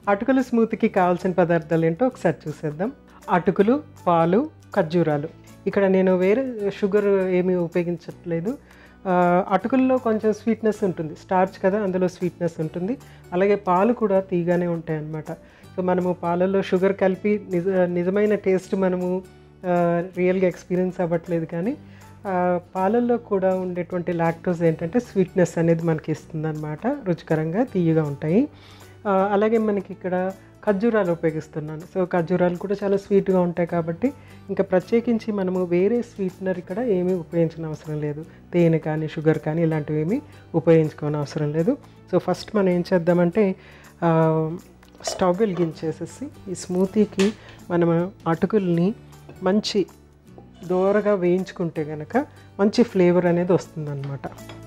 అటుకులు స్మూతీకి కావాల్సిన పదార్థాలు ఏంటో ఒకసారి చూసేద్దాం. అటుకులు, పాలు, ఖర్జూరాలు. ఇక్కడ నేను వేరే షుగర్ ఏమీ ఉపయోగించట్లేదు. అటుకుల్లో కొంచెం స్వీట్నెస్ ఉంటుంది, స్టార్చ్ కదా, అందులో స్వీట్నెస్ ఉంటుంది. అలాగే పాలు కూడా తీగానే ఉంటాయి అన్నమాట. సో మనము పాలల్లో షుగర్ కలిపి నిజమైన టేస్ట్ మనము రియల్గా ఎక్స్పీరియన్స్ అవ్వట్లేదు, కానీ పాలల్లో కూడా ఉండేటువంటి లాక్టోజ్ ఏంటంటే స్వీట్నెస్ అనేది మనకి ఇస్తుంది అన్నమాట. రుచికరంగా తీయగా ఉంటాయి. అలాగే మనకి ఇక్కడ ఖర్జూరాలు ఉపయోగిస్తున్నాను. సో ఖర్జూరాలు కూడా చాలా స్వీట్గా ఉంటాయి కాబట్టి ఇంకా ప్రత్యేకించి మనము వేరే స్వీట్నర్ ఇక్కడ ఏమీ ఉపయోగించిన అవసరం లేదు. తేనె కానీ షుగర్ కానీ ఇలాంటివి ఏమీ ఉపయోగించుకోని అవసరం లేదు. సో ఫస్ట్ మనం ఏం చేద్దామంటే స్టవ్ వెలిగించేసేసి ఈ స్మూతీకి మనం అటుకుల్ని మంచి దోరగా వేయించుకుంటే కనుక మంచి ఫ్లేవర్ అనేది వస్తుందన్నమాట.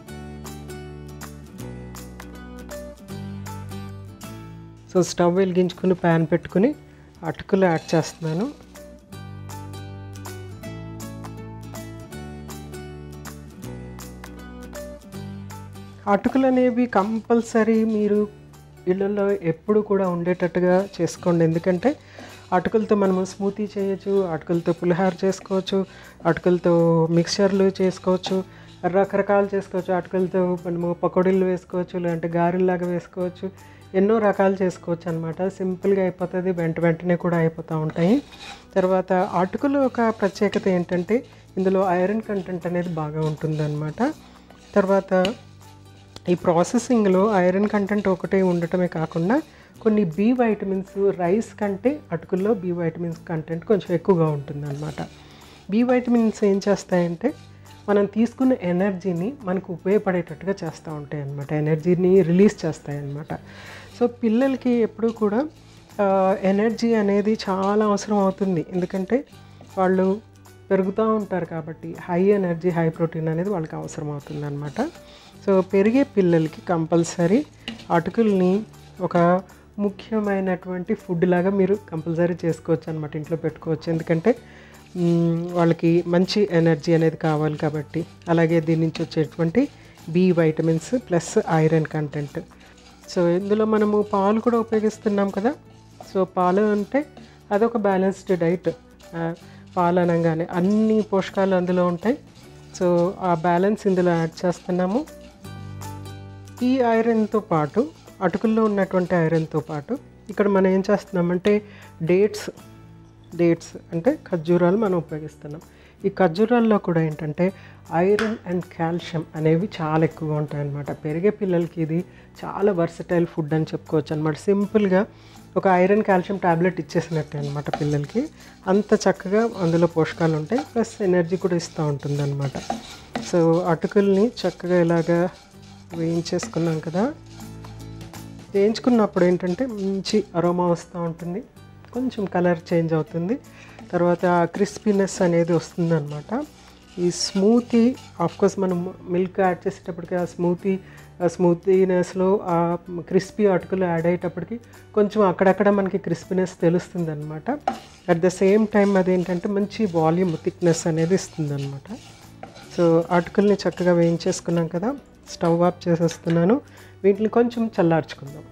సో స్టవ్ వెలిగించుకుని ప్యాన్ పెట్టుకుని అటుకులు యాడ్ చేస్తున్నాను. అటుకులు అనేవి కంపల్సరీ మీరు ఇళ్ళల్లో ఎప్పుడు కూడా ఉండేటట్టుగా చేసుకోండి. ఎందుకంటే అటుకులతో మనము స్మూతీ చేయొచ్చు, అటుకులతో పులిహార చేసుకోవచ్చు, అటుకులతో మిక్చర్లు చేసుకోవచ్చు, రకరకాలు చేసుకోవచ్చు. అటుకులతో మనము పకోడీలు వేసుకోవచ్చు, లేదంటే గారెల్లాగా వేసుకోవచ్చు, ఎన్నో రకాలు చేసుకోవచ్చు అనమాట. సింపుల్గా అయిపోతుంది, వెంటనే కూడా అయిపోతూ ఉంటాయి. తర్వాత అటుకులు ఒక ప్రత్యేకత ఏంటంటే ఇందులో ఐరన్ కంటెంట్ అనేది బాగా ఉంటుందన్నమాట. తర్వాత ఈ ప్రాసెసింగ్లో ఐరన్ కంటెంట్ ఒకటే ఉండటమే కాకుండా కొన్ని బి వైటమిన్స్ రైస్ కంటే అటుకుల్లో బి వైటమిన్స్ కంటెంట్ కొంచెం ఎక్కువగా ఉంటుందన్నమాట. బి వైటమిన్స్ ఏం చేస్తాయంటే మనం తీసుకున్న ఎనర్జీని మనకు ఉపయోగపడేటట్టుగా చేస్తూ ఉంటాయి అన్నమాట, ఎనర్జీని రిలీజ్ చేస్తాయి అన్నమాట. సో పిల్లలకి ఎప్పుడూ కూడా ఎనర్జీ అనేది చాలా అవసరం అవుతుంది. ఎందుకంటే వాళ్ళు పెరుగుతూ ఉంటారు కాబట్టి హై ఎనర్జీ హై ప్రోటీన్ అనేది వాళ్ళకి అవసరం అవుతుంది అన్నమాట. సో పెరిగే పిల్లలకి కంపల్సరీ అటుకుల్ని ఒక ముఖ్యమైనటువంటి ఫుడ్ లాగా మీరు కంపల్సరీ చేసుకోవచ్చు అనమాట, ఇంట్లో పెట్టుకోవచ్చు. ఎందుకంటే వాళ్ళకి మంచి ఎనర్జీ అనేది కావాలి కాబట్టి. అలాగే దీని నుంచి వచ్చేటువంటి B vitamins plus iron content. So ఇందులో మనము పాలు కూడా ఉపయోగిస్తున్నాం కదా. సో పాలు అంటే అదొక బ్యాలెన్స్డ్ డైట్. పాలు అనగానే అన్ని పోషకాలు అందులో ఉంటాయి. సో ఆ బ్యాలెన్స్ ఇందులో యాడ్ చేస్తున్నాము. ఈ ఐరన్తో పాటు అటుకుల్లో ఉన్నటువంటి ఐరన్తో పాటు ఇక్కడ మనం ఏం చేస్తున్నామంటే డేట్స్ అంటే ఖర్జూరాలు మనం ఉపయోగిస్తున్నాం. ఈ ఖర్జూరాల్లో కూడా ఏంటంటే ఐరన్ అండ్ కాల్షియం అనేవి చాలా ఎక్కువగా ఉంటాయి అన్నమాట. పెరిగే పిల్లలకి ఇది చాలా వర్సటైల్ ఫుడ్ అని చెప్పుకోవచ్చు అనమాట. సింపుల్గా ఒక ఐరన్ కాల్షియం ట్యాబ్లెట్ ఇచ్చేసినట్టే అనమాట పిల్లలకి. అంత చక్కగా అందులో పోషకాలు ఉంటాయి, ప్లస్ ఎనర్జీ కూడా ఇస్తూ ఉంటుంది అనమాట. సో అటుకుల్ని చక్కగా ఇలాగా వేయించేసుకున్నాం కదా. వేయించుకున్నప్పుడు ఏంటంటే మంచి అరోమా వస్తూ ఉంటుంది, కొంచెం కలర్ చేంజ్ అవుతుంది, తర్వాత క్రిస్పీనెస్ అనేది వస్తుంది అనమాట. ఈ స్మూతీ ఆఫ్కోర్స్ మనం మిల్క్ యాడ్ చేసేటప్పటికి ఆ స్మూతీనెస్లో ఆ క్రిస్పీ అటుకులు యాడ్ అయ్యేటప్పటికి కొంచెం అక్కడక్కడ మనకి క్రిస్పీనెస్ తెలుస్తుంది అనమాట. అట్ ద సేమ్ టైం అదేంటంటే మంచి వాల్యూమ్ థిక్నెస్ అనేది ఇస్తుంది అనమాట. సో అటుకుల్ని చక్కగా వేయించేసుకున్నాం కదా, స్టవ్ ఆఫ్ చేసేస్తున్నాను. వీటిని కొంచెం చల్లార్చుకుందాం.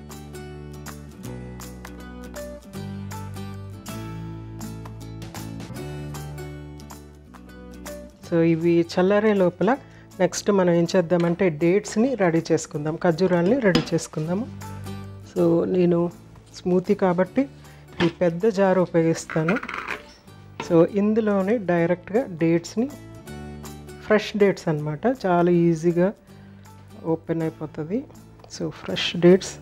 సో ఇవి చల్లారే లోపల నెక్స్ట్ మనం ఏం చేద్దామంటే డేట్స్ని రెడీ చేసుకుందాం, ఖర్జూరాల్ని రెడీ చేసుకుందాము. సో నేను స్మూతీ కాబట్టి ఈ పెద్ద జార్ ఉపయోగిస్తాను. సో ఇందులోనే డైరెక్ట్గా డేట్స్ని, ఫ్రెష్ డేట్స్ అన్నమాట, చాలా ఈజీగా ఓపెన్ అయిపోతుంది. సో ఫ్రెష్ డేట్స్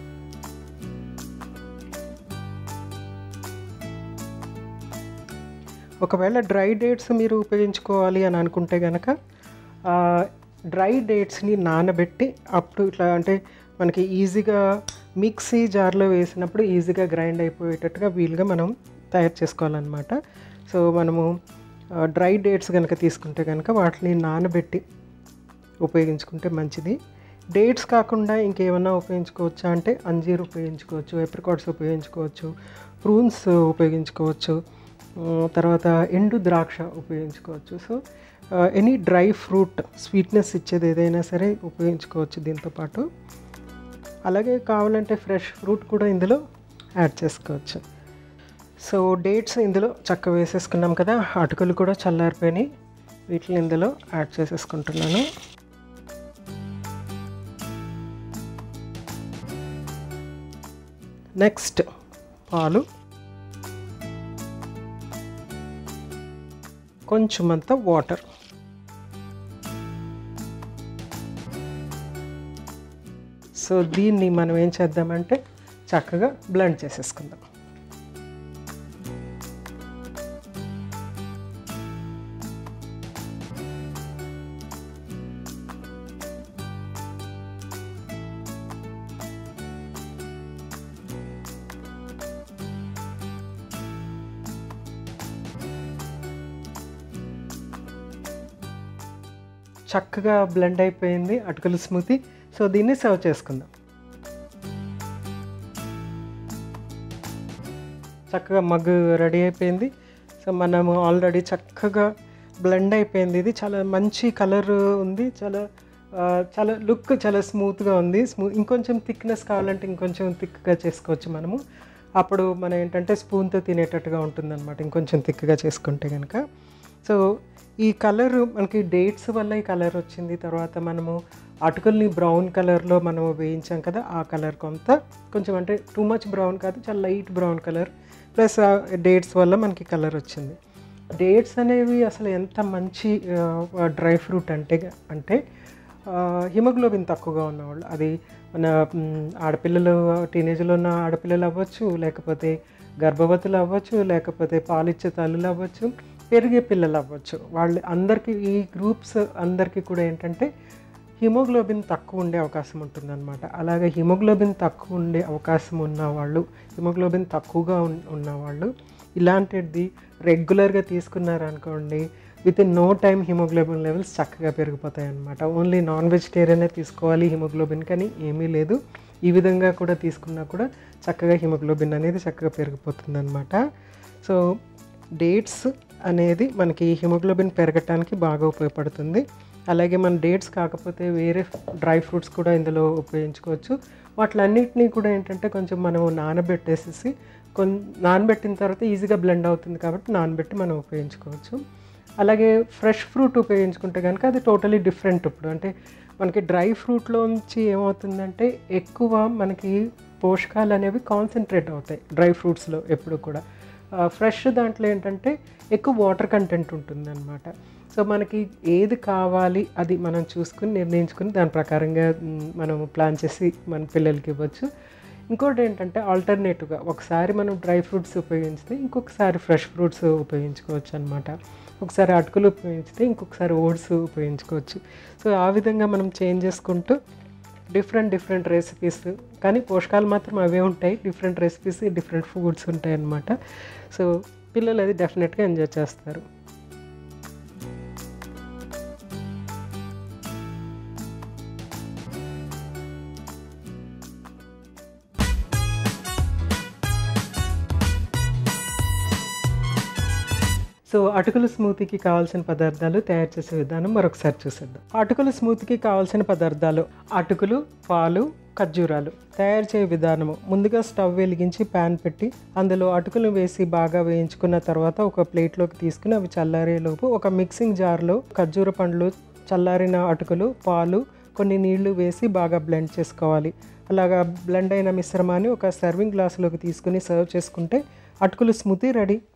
ఒకవేళ డ్రై డేట్స్ మీరు ఉపయోగించుకోవాలి అని అనుకుంటే కనుక డ్రై డేట్స్ని నానబెట్టి అప్పుడు ఇట్లా అంటే మనకి ఈజీగా మిక్సీ జార్లో వేసినప్పుడు ఈజీగా గ్రైండ్ అయిపోయేటట్టుగా వీలుగా మనం తయారు చేసుకోవాలన్నమాట. సో మనము డ్రై డేట్స్ కనుక తీసుకుంటే కనుక వాటిని నానబెట్టి ఉపయోగించుకుంటే మంచిది. డేట్స్ కాకుండా ఇంకేమన్నా ఉపయోగించుకోవచ్చా అంటే అంజీర్ ఉపయోగించుకోవచ్చు, ఏప్రికాట్స్ ఉపయోగించుకోవచ్చు, ప్రూన్స్ ఉపయోగించుకోవచ్చు, తర్వాత ఎండు ద్రాక్ష ఉపయోగించుకోవచ్చు. So any dry fruit sweetness ఇచ్చేది ఏదైనా సరే ఉపయోగించుకోవచ్చు దీంతోపాటు. అలాగే కావాలంటే ఫ్రెష్ ఫ్రూట్ కూడా ఇందులో యాడ్ చేసుకోవచ్చు. సో డేట్స్ ఇందులో చక్కగా వేసేసుకున్నాం కదా, అటుకులు కూడా చల్లారిపోయినాయి, వీటిని ఇందులో యాడ్ చేసేసుకుంటున్నాను. నెక్స్ట్ పాలు, కొంచెం అంత వాటర్. సో దీన్ని మనం ఏం చేద్దామంటే చక్కగా బ్లెండ్ చేసేసుకుందాం. చక్కగా బ్లెండ్ అయిపోయింది అటుకుల స్మూతీ. సో దీన్ని సర్వ్ చేసుకుందాం. చక్కగా మగ్గు రెడీ అయిపోయింది. సో మనము ఆల్రెడీ చక్కగా బ్లెండ్ అయిపోయింది. ఇది చాలా మంచి కలర్ ఉంది, చాలా చాలా లుక్ చాలా స్మూత్గా ఉంది. ఇంకొంచెం థిక్నెస్ కావాలంటే ఇంకొంచెం థిక్గా చేసుకోవచ్చు మనము. అప్పుడు మనం ఏంటంటే స్పూన్తో తినేటట్టుగా ఉంటుందన్నమాట, ఇంకొంచెం థిక్గా చేసుకుంటే కనుక. సో ఈ కలర్ మనకి డేట్స్ వల్ల ఈ కలర్ వచ్చింది. తర్వాత మనము అటుకుల్ని బ్రౌన్ కలర్లో మనం వేయించాం కదా, ఆ కలర్ కొంచెం అంటే టూ మచ్ బ్రౌన్ కాదు, చాలా light brown colour, plus dates వల్ల మనకి కలర్ వచ్చింది. డేట్స్ అనేవి అసలు ఎంత మంచి డ్రై ఫ్రూట్ అంటే హిమోగ్లోబిన్ తక్కువగా ఉన్నవాళ్ళు, అది మన ఆడపిల్లలు, టీనేజ్లో ఉన్న ఆడపిల్లలు అవ్వచ్చు, లేకపోతే గర్భవతులు అవ్వచ్చు, లేకపోతే పాలిచ్చే తల్లులు అవ్వచ్చు, పెరిగే పిల్లలు అవ్వచ్చు, వాళ్ళు అందరికీ, ఈ గ్రూప్స్ అందరికీ కూడా ఏంటంటే హిమోగ్లోబిన్ తక్కువ ఉండే అవకాశం ఉంటుందన్నమాట. అలాగే హిమోగ్లోబిన్ తక్కువ ఉండే అవకాశం ఉన్నవాళ్ళు, హిమోగ్లోబిన్ తక్కువగా ఉన్నవాళ్ళు ఇలాంటిది రెగ్యులర్గా తీసుకున్నారనుకోండి, within no time haemoglobin levels చక్కగా పెరిగిపోతాయి అన్నమాట. ఓన్లీ నాన్ వెజిటేరియనే తీసుకోవాలి హిమోగ్లోబిన్ కానీ ఏమీ లేదు. ఈ విధంగా కూడా తీసుకున్నా కూడా చక్కగా హిమోగ్లోబిన్ అనేది చక్కగా పెరిగిపోతుంది అన్నమాట. సో డేట్స్ అనేది మనకి హిమోగ్లోబిన్ పెరగటానికి బాగా ఉపయోగపడుతుంది. అలాగే మన డేట్స్ కాకపోతే వేరే డ్రై ఫ్రూట్స్ కూడా ఇందులో ఉపయోగించుకోవచ్చు. వాటిలన్నిటినీ కూడా ఏంటంటే కొంచెం మనం నానబెట్టేసేసి నానబెట్టిన తర్వాత ఈజీగా బ్లెండ్ అవుతుంది కాబట్టి నానబెట్టి మనం ఉపయోగించుకోవచ్చు. అలాగే ఫ్రెష్ ఫ్రూట్ ఉపయోగించుకుంటే కనుక అది టోటలీ డిఫరెంట్. ఇప్పుడు అంటే మనకి డ్రై ఫ్రూట్లోంచి ఏమవుతుందంటే ఎక్కువ మనకి పోషకాలు అనేవి కాన్సన్ట్రేట్ అవుతాయి డ్రై ఫ్రూట్స్లో ఎప్పుడు కూడా. ఫ్రెష్ దాంట్లో ఏంటంటే ఎక్కువ వాటర్ కంటెంట్ ఉంటుందన్నమాట. సో మనకి ఏది కావాలి అది మనం చూసుకుని నిర్ణయించుకుని దాని ప్రకారంగా మనం ప్లాన్ చేసి మన పిల్లలకి ఇవ్వచ్చు. ఇంకోటి ఏంటంటే ఆల్టర్నేటివ్గా ఒకసారి మనం డ్రై ఫ్రూట్స్ ఉపయోగిస్తే ఇంకొకసారి ఫ్రెష్ ఫ్రూట్స్ ఉపయోగించుకోవచ్చు అనమాట. ఒకసారి అటుకులు ఉపయోగించితే ఇంకొకసారి ఓట్స్ ఉపయోగించుకోవచ్చు. సో ఆ విధంగా మనం చేంజ్ చేసుకుంటూ డిఫరెంట్ రెసిపీస్, కానీ పోషకాలు మాత్రం అవే ఉంటాయి, డిఫరెంట్ రెసిపీస్, డిఫరెంట్ ఫుడ్స్ ఉంటాయి అన్నమాట. సో పిల్లలు అది డెఫినెట్గా ఎంజాయ్ చేస్తారు. సో అటుకుల స్మూతీకి కావాల్సిన పదార్థాలు, తయారు చేసే విధానం మరొకసారి చూసేద్దాం. అటుకుల స్మూతీకి కావాల్సిన పదార్థాలు: అటుకులు, పాలు, ఖర్జూరాలు. తయారు చేయ విధానము: ముందుగా స్టవ్ వెలిగించి ప్యాన్ పెట్టి అందులో అటుకులు వేసి బాగా వేయించుకున్న తర్వాత ఒక ప్లేట్లోకి తీసుకుని అవి చల్లారేలోపు ఒక మిక్సింగ్ జార్లో ఖర్జూర పండ్లు, చల్లారిన అటుకులు, పాలు, కొన్ని నీళ్లు వేసి బాగా బ్లెండ్ చేసుకోవాలి. అలాగా బ్లెండ్ అయిన మిశ్రమాన్ని ఒక సర్వింగ్ గ్లాసులోకి తీసుకుని సర్వ్ చేసుకుంటే అటుకుల స్మూతీ రెడీ.